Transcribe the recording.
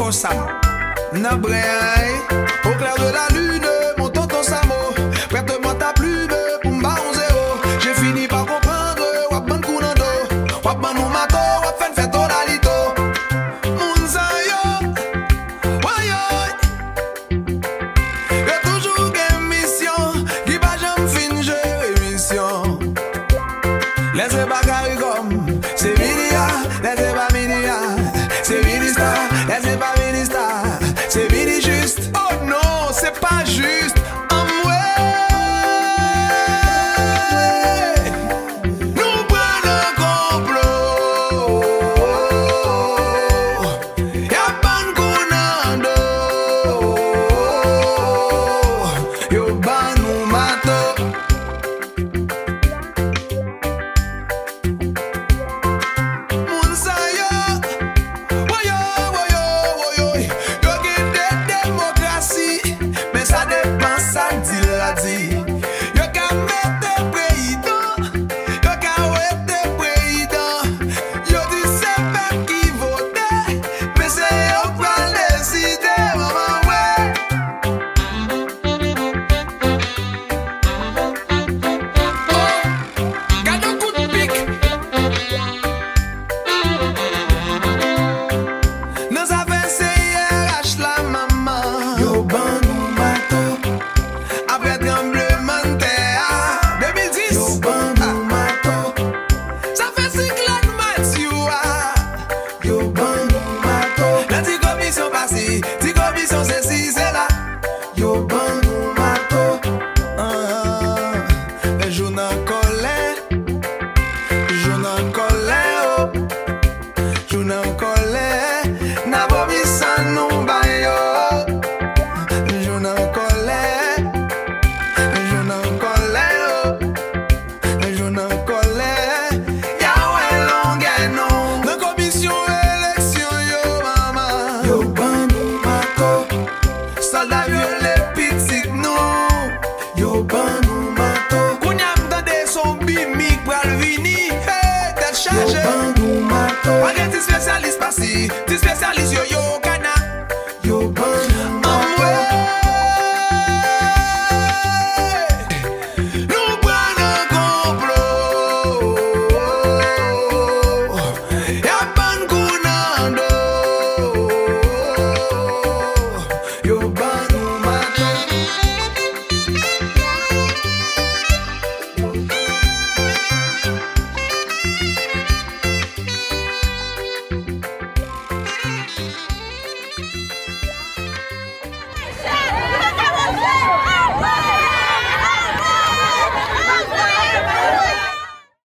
Sam, Nabré, au clair de la lune, mon tonton Samo, prête-moi ta plume pour m'ba en zéro. J'ai fini par comprendre, wap ban kounando, wap ban nou mato, wap fen fait tonalito. Moun sa yo, wayoy, y'a toujours gen mission, qui pa jam fin jere mission. Laissez bagay comme, c'est minia, laissez pas minia, c'est minista, laissez pas minista, c'est mini juste. Oh non, c'est pas juste. Nous prenons un complot. Y'a pas de kounando. Yo ban nou mato. Moun sa yo, woyo, woyo, woyo. Yo gen de démocratie, mais ça dépend ça dit la dit. Yo ka mette président, yo ka wete président. Yo di c'est pas qui vote, mais c'est yo qui va décider, maman ouais. Oh, garde un coup de pic. Nous avons CRH la maman. Yo ban nou mato. Après tremblement de terre 2010. Yo ban nou mato. Ça fait cyclone Mathieu. Yo ban nou mato. La ti commission passée, ti commission ceci, c'est là. Yo ban nou mato. Les journaux colère, journaux colère, oh. Journal colère, n'a pas mis ça non bayo. Journal colère, journal colère, journal colère. Ya ouais longue non. Dans commission élection yo maman. Yo ban nou mato. Soldat violé petit nous. Yo ban nou mato. Kounya m'tande son bimik pral vini. Hey, tel chargé. Yo ban nou mato. Pas de spécialiste passé, ti spécialiste